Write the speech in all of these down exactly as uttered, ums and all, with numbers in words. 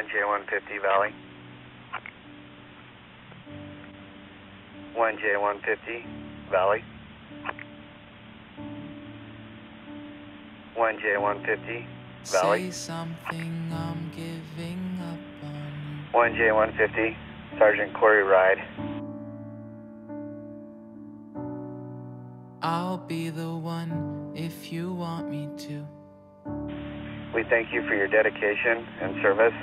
one J one fifty Valley. one J one fifty Valley. one J one fifty Valley. Say something, I'm giving up on you. one J one fifty, Sergeant Cory, Wride. I'll be the one if you want me to. We thank you for your dedication and service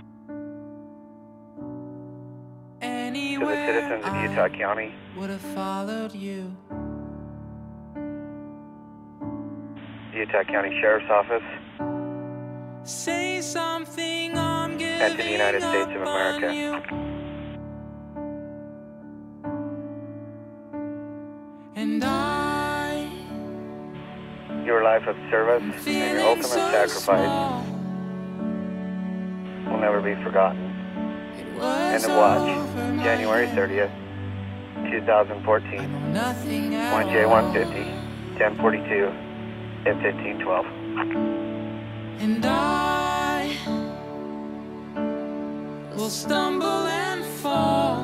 to the citizens of Utah County. Would have followed you. The Utah County Sheriff's Office, Say something, I'm giving and to the United States of up on America. you. And I, Your life of service and your ultimate so sacrifice small. will never be forgotten. It was End of watch, over my January head. thirtieth, two thousand fourteen. I know nothing at one J one all. fifty, ten forty-two, and fifteen twelve. And I will stumble and fall.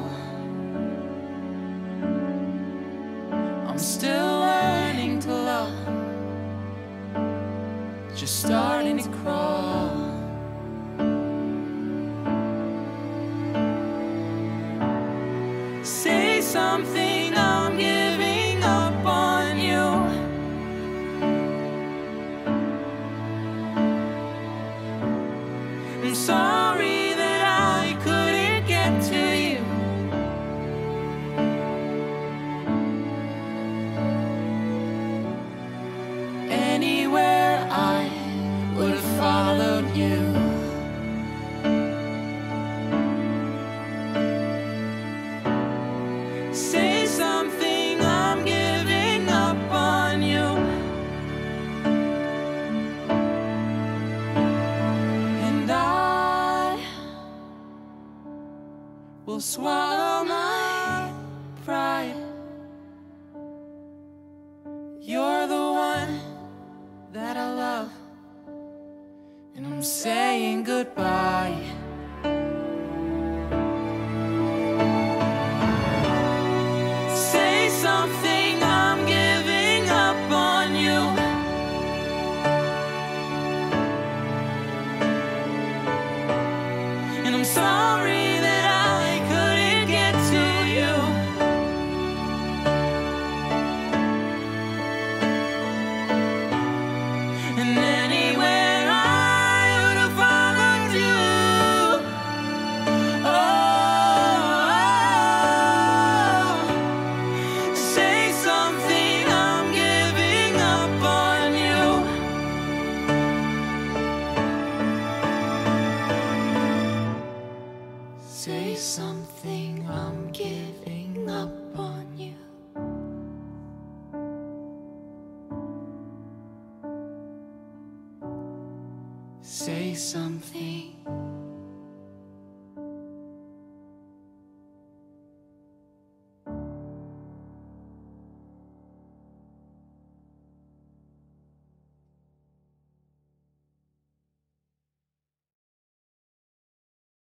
I'm still learning to love, just starting to crawl. Say something, I'm giving up on you. I'm sorry that I couldn't get to you. Anywhere I would have followed you. Say something, I'm giving up on you. And I will swallow my pride. You're the one that I love, and I'm saying goodbye. Say something, I'm giving up on you. And I'm sorry that I couldn't get to you. And anywhere I would have followed you. Oh, say something, I'm giving up on you. Say something, I'm giving up on you. Say something.